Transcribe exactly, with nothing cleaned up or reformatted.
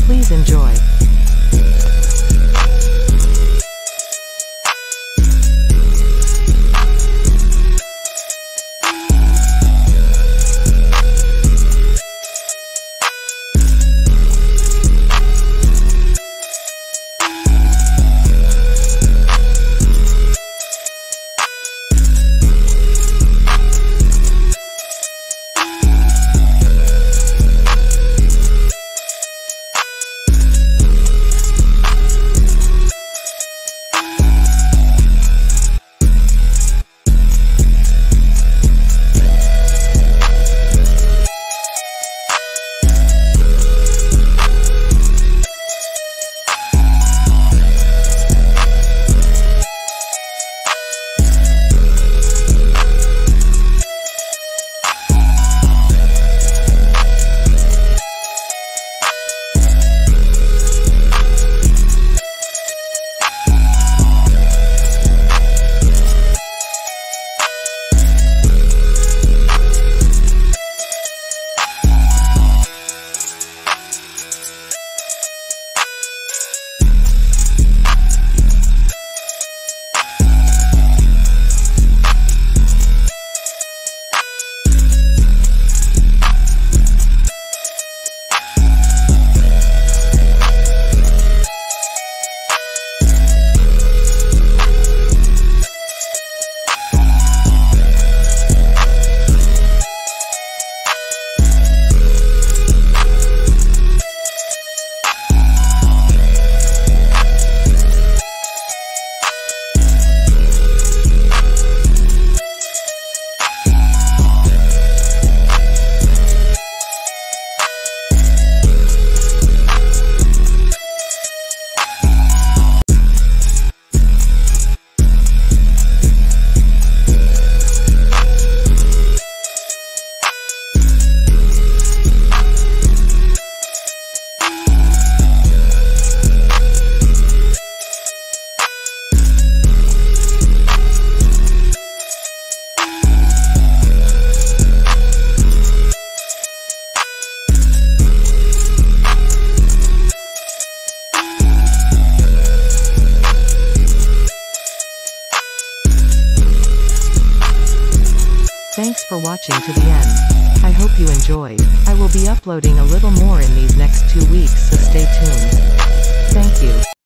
Please enjoy. Thanks for watching to the end. I hope you enjoyed. I will be uploading a little more in these next two weeks, so stay tuned. Thank you.